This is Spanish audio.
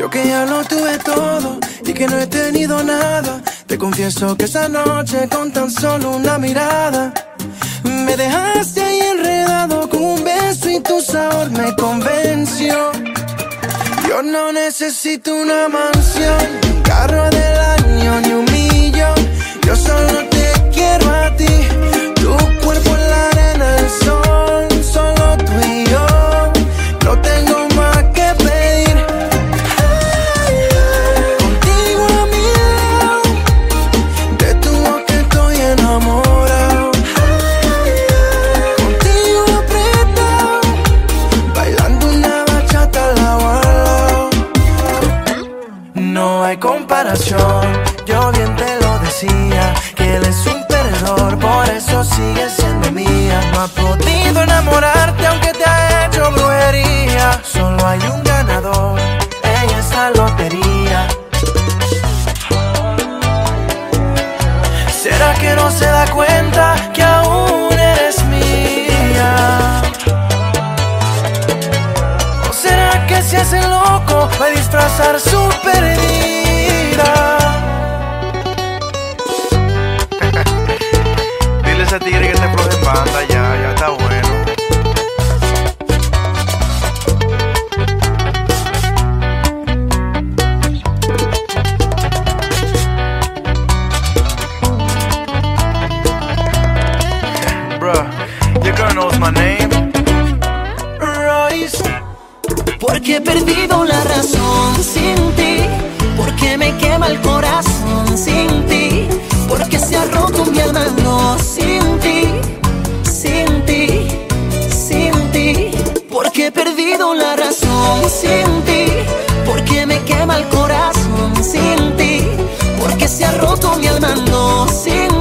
Yo que ya lo tuve todo y que no he tenido nada. Te confieso que esa noche con tan solo una mirada me dejaste ahí enredado con un beso y tu sabor me convenció. Yo no necesito una mansión, ni un carro del año, ni un millón. Yo solo te quiero a ti, tu cuerpo en la arena del sol, solo tú y yo. No tengo más que pedir. Contigo a mi lado, de tu boca estoy enamorado. Contigo apretado, bailando una bachata lado a lado. No hay comparación, yo bien te lo decía, que él es un perdedor, por eso sigue siendo mía. No ha podido enamorarte aunque te ha hecho brujería. Solo hay un ganador en esta lotería. ¿Será que no se da cuenta que aún eres mía? ¿O será que se hace loco para disfrazar su pérdida? Dile a ese tigre que te floje en banda, ya está bueno. Bruh, your girl knows my name. Royce. Porque he perdido la razón sin ti, porque me quema el corazón sin ti, porque se ha roto mi alma no sin ti, sin ti, sin ti. Porque he perdido la razón sin ti, porque me quema el corazón sin ti, porque se ha roto mi alma no sin